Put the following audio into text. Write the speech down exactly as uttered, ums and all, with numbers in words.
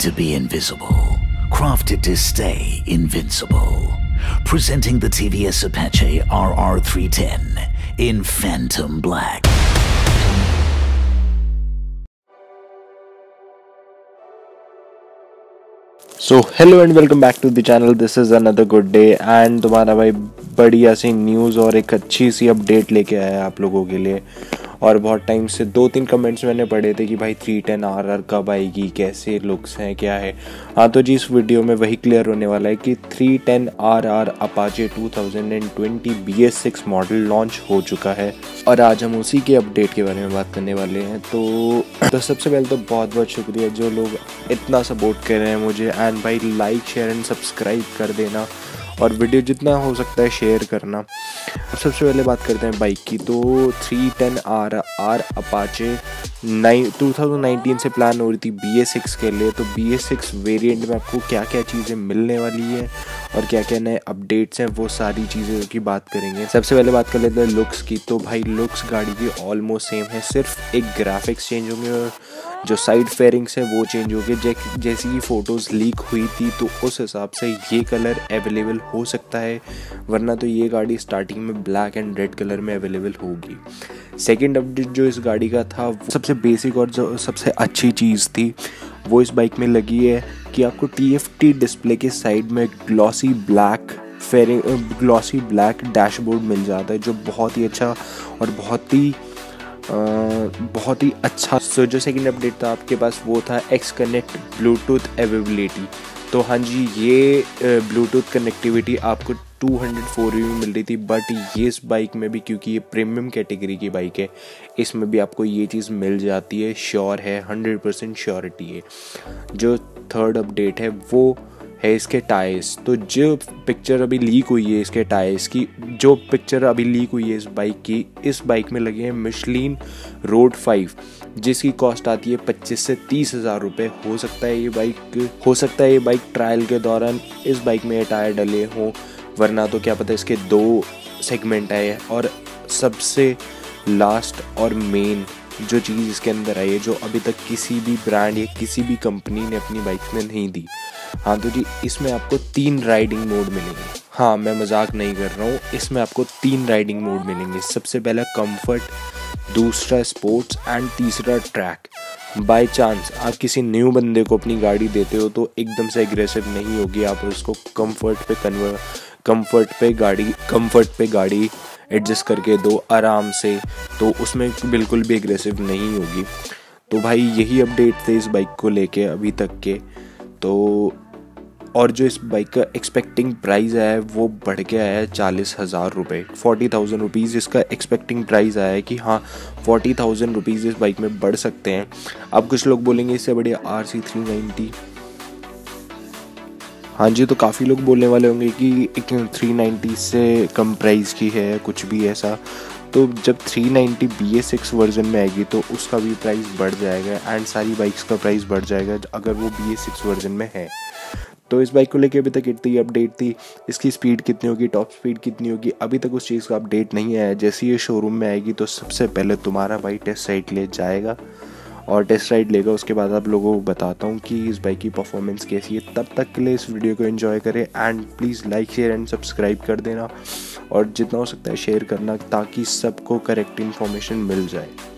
to be invisible, crafted to stay invincible. Presenting the T V S Apache R R three ten in Phantom Black. So hello and welcome back to the channel. This is another good day and तुम्हारा भाई बढ़िया सी news और एक अच्छी सी update लेके आया है आप लोगों के लिए। और बहुत टाइम से दो तीन कमेंट्स मैंने पढ़े थे कि भाई थ्री टेन आर आर कब आएगी, कैसे लुक्स हैं, क्या है। हाँ तो जी इस वीडियो में वही क्लियर होने वाला है कि three ten R R Apache two thousand twenty B S six model launch हो चुका है और आज हम उसी के अपडेट के बारे में बात करने वाले हैं। तो, तो सबसे पहले तो बहुत बहुत शुक्रिया जो लोग इतना सपोर्ट कर रहे हैं मुझे। एंड भाई लाइक शेयर एंड सब्सक्राइब कर देना और वीडियो जितना हो सकता है शेयर करना। अब सबसे पहले बात करते हैं बाइक की। तो three ten R R Apache nine two thousand nineteen से प्लान हो रही थी बी एस सिक्स के लिए। तो बी एस सिक्स वेरिएंट में आपको क्या क्या चीज़ें मिलने वाली है और क्या क्या नए अपडेट्स हैं वो सारी चीज़ें की बात करेंगे। सबसे पहले बात कर लेते हैं लुक्स की। तो भाई लुक्स गाड़ी की ऑलमोस्ट सेम है, सिर्फ एक ग्राफिक्स चेंज होंगे और जो साइड फेयरिंग्स हैं वो चेंज हो गए। जै, जैसी कि फ़ोटोज़ लीक हुई थी तो उस हिसाब से ये कलर अवेलेबल हो सकता है, वरना तो ये गाड़ी स्टार्टिंग में ब्लैक एंड रेड कलर में अवेलेबल होगी। सेकंड अपडेट जो इस गाड़ी का था वो सबसे बेसिक और जो सबसे अच्छी चीज़ थी वो इस बाइक में लगी है कि आपको टी एफ टी डिस्प्ले के साइड में glossy black fairing glossy black dashboard मिल जाता है, जो बहुत ही अच्छा और बहुत ही Uh, बहुत ही अच्छा। सो जो सेकंड अपडेट था आपके पास वो था एक्स कनेक्ट ब्लूटूथ अवेलेबिलिटी। तो हाँ जी ये ब्लूटूथ कनेक्टिविटी आपको टू हंड्रेड फोर में मिल रही थी, बट ये इस बाइक में भी क्योंकि ये प्रीमियम कैटेगरी की बाइक है इसमें भी आपको ये चीज़ मिल जाती है, श्योर है, हंड्रेड परसेंट श्योरिटी है। जो थर्ड अपडेट है वो है इसके टायर्स। तो जो पिक्चर अभी लीक हुई है इसके टायर्स की, जो पिक्चर अभी लीक हुई है इस बाइक की, इस बाइक में लगे हैं मिशलिन रोड फाइव जिसकी कॉस्ट आती है पच्चीस से तीस हज़ार रुपये। हो सकता है ये बाइक हो सकता है ये बाइक ट्रायल के दौरान इस बाइक में ये टायर डले हों, वरना तो क्या पता इसके दो सेगमेंट आए। और सबसे लास्ट और मेन जो चीज़ इसके अंदर आई है जो अभी तक किसी भी ब्रांड या किसी भी कंपनी ने अपनी बाइक में नहीं दी, हाँ तो जी इसमें आपको तीन राइडिंग मोड मिलेंगे। हाँ मैं मजाक नहीं कर रहा हूँ, इसमें आपको तीन राइडिंग मोड मिलेंगे। सबसे पहला कंफर्ट, दूसरा स्पोर्ट्स एंड तीसरा ट्रैक। बाय चांस आप किसी न्यू बंदे को अपनी गाड़ी देते हो तो एकदम से एग्रेसिव नहीं होगी, आप उसको कंफर्ट पे कन्वर्ट कंफर्ट पे गाड़ी कंफर्ट पे गाड़ी एडजस्ट करके दो आराम से, तो उसमें बिल्कुल भी एग्रेसिव नहीं होगी। तो भाई यही अपडेट थे इस बाइक को लेके अभी तक के। तो और जो इस बाइक का एक्सपेक्टिंग प्राइस आया है वो बढ़ के आया है चालीस हज़ार रुपये, फोर्टी थाउजेंड रुपीज़ इसका एक्सपेक्टिंग प्राइस आया है कि हाँ फोर्टी थाउजेंड रुपीज़ इस बाइक में बढ़ सकते हैं। अब कुछ लोग बोलेंगे इससे बढ़िया आर सी थ्री नाइन्टी। हाँ जी तो काफ़ी लोग बोलने वाले होंगे कि थ्री नाइन्टी से कम प्राइस की है कुछ भी ऐसा। तो जब three ninety B S six version में आएगी तो उसका भी प्राइस बढ़ जाएगा एंड सारी बाइक्स का प्राइस बढ़ जाएगा अगर वो बी एस सिक्स वर्जन में है। तो इस बाइक को लेके अभी तक इतनी अपडेट थी। इसकी स्पीड कितनी होगी, टॉप स्पीड कितनी होगी, अभी तक उस चीज़ का अपडेट नहीं आया। जैसे ये शोरूम में आएगी तो सबसे पहले तुम्हारा भाई टेस्ट राइड ले जाएगा और टेस्ट राइड लेगा, उसके बाद आप लोगों को बताता हूँ कि इस बाइक की परफॉर्मेंस कैसी है। तब तक के लिए इस वीडियो को एंजॉय करें and please like share and subscribe कर देना और जितना हो सकता है शेयर करना ताकि सबको करेक्ट इन्फॉर्मेशन मिल जाए।